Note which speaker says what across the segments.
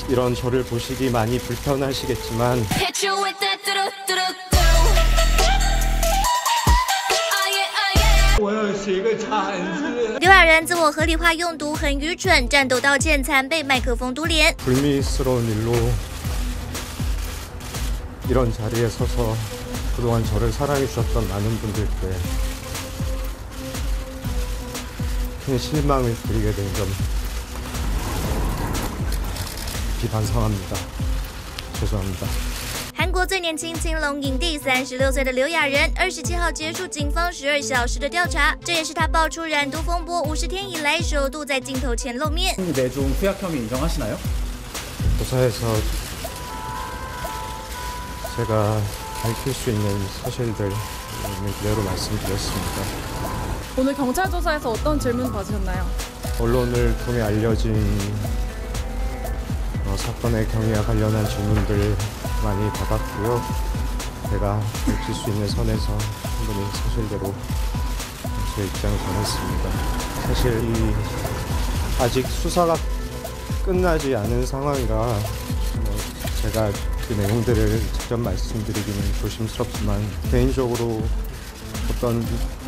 Speaker 1: 이런 저를 보시기 많이 불편하시겠지만
Speaker 2: 刘亚仁自我合理化用毒很愚蠢，战斗道歉惨被麦克风堵脸。
Speaker 1: 불미스러운 일로 이런 자리에 서서 그동안 저를 사랑해주셨던 많은 분들께 큰 실망을 드리게 된 점 비반성합니다. 죄송합니다.
Speaker 2: 韩国最年轻青龙影帝36岁的刘亚仁，27号结束警方12小时的调查，这也是他爆出染毒风波50天以来首度在镜头前露面。
Speaker 3: 내중 투약 혐의 인정하시나요?
Speaker 1: 조사에서 제가 밝힐 수 있는 사실들 그대로 말씀드렸습니다.
Speaker 4: 오늘 경찰 조사에서 어떤 질문 받으셨나요?
Speaker 1: 언론을 통해 알려진 사건의 경위와 관련한 질문들 많이 받았고요. 제가 밝힐 수 있는 선에서 충분히 사실대로 제 입장을 전했습니다. 사실 아직 수사가 끝나지 않은 상황이라 제가 그 내용들을 직접 말씀드리기는 조심스럽지만 개인적으로 어떤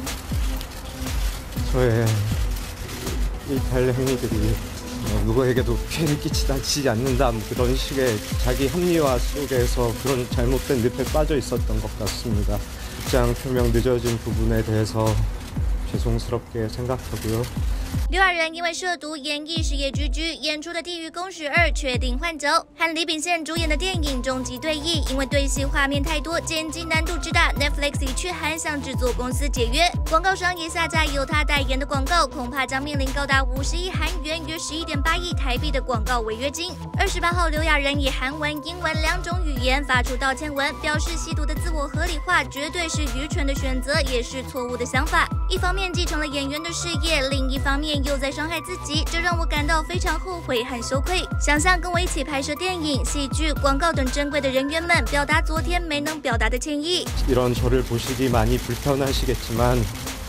Speaker 1: 저의 일탈 행위들이 누구에게도 피해를 끼치지 않는다 그런 식의 자기 합리화 속에서 그런 잘못된 늪에 빠져 있었던 것 같습니다. 입장 표명 늦어진 부분에 대해서 죄송스럽게 생각하고요.
Speaker 2: 刘亚仁因为涉毒演艺事业居居，演出的《地狱公使2》确定换走。和李秉宪主演的电影《终极对弈》，因为对戏画面太多，剪辑难度之大 ，Netflix 已去韩向制作公司解约，广告商也下架由他代言的广告，恐怕将面临高达50亿韩元约11.8亿台币的广告违约金。28号，刘亚仁以韩文、英文2种语言发出道歉文，表示吸毒的自我合理化绝对是愚蠢的选择，也是错误的想法。一方面继承了演员的事业，另一方面又在伤害自己，这让我感到非常后悔和羞愧。想向跟我一起拍摄电影、戏剧、广告等珍贵的人员们表达昨天没能表达的歉意。
Speaker 1: 이런 저를 보시기 많이 불편하시겠지만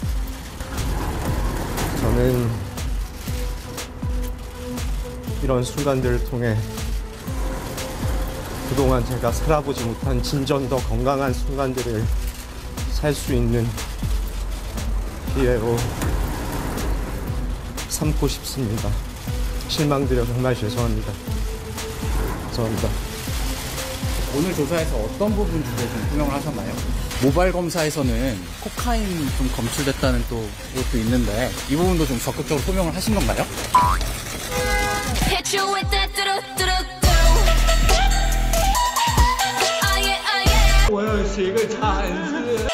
Speaker 1: 저는 이런 순간들을 통해 그동안 제가 살아보지 못한 진정 더 건강한 순간들을 살 수 있는 기회로 삼고 싶습니다. 실망드려 정말 죄송합니다. 죄송합니다.
Speaker 3: 오늘 조사에서 어떤 부분 주로 좀 소명을 하셨나요? 모바일 검사에서는 코카인 좀 검출됐다는 또 것도 있는데 이 부분도 좀 적극적으로 소명을 하신 건가요?
Speaker 5: 我要写个惨字。